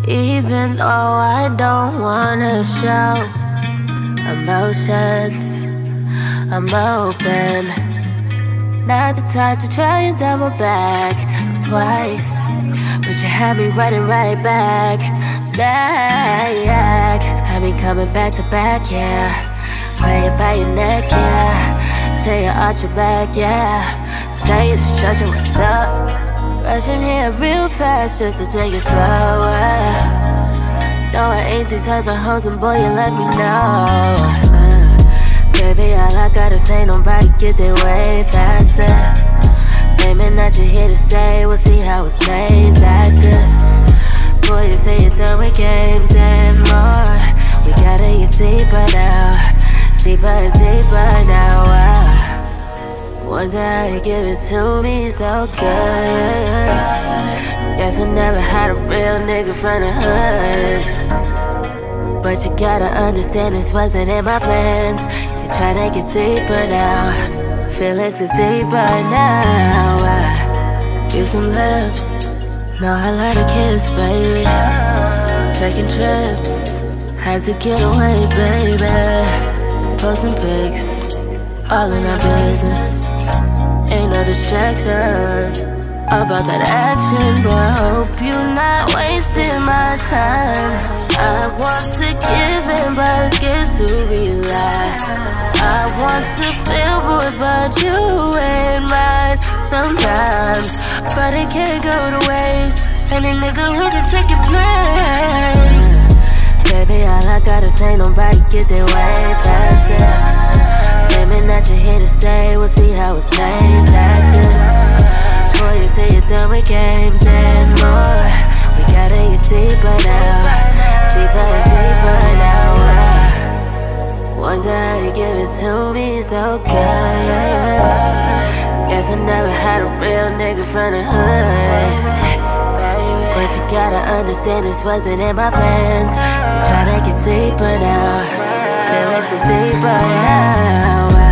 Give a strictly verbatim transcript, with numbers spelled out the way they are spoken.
Even though I don't wanna show emotions, I'm open. Not the type to try and double back twice, but you had me running right back. Back, I be coming back to back, yeah. Praying by your neck, yeah. Tell you arch your back, yeah. Tell you to shut your what's up. Rushing here real fast just to take it slower. No, I ain't these other hoes, and boy, you let me know. uh, Baby, all I gotta say, nobody get their way faster. Claiming that you're here to stay, we'll see how it plays after. Boy, you say you're done with games and more. We gotta get deeper now, deeper and deeper now. uh, One day how you give it to me so good. Guess I never had a real nigga from the hood. But you gotta understand this wasn't in my plans. You're tryna get deeper now. Feelings is deeper now. I give some lips, know I like a kiss, baby. Taking trips, had to get away, baby. Posting pics, all in our business. Ain't no distraction about that action, but I hope you're not wasting my time. I want to give in, but it's scared to rely. I want to feel good, but you ain't mine sometimes. But it can't go to waste. Any nigga who can take your place. Baby, all I gotta say, nobody get their way faster. Claiming that you're here to stay, we'll see how it plays after. Boy, you say you're done with games and more. We gotta get deeper now, deeper and deeper now. uh, One day you give it to me so good. Guess I never had a real nigga from the hood. But you gotta understand this wasn't in my plans. You're tryna get deeper now. Feelings is deeper now.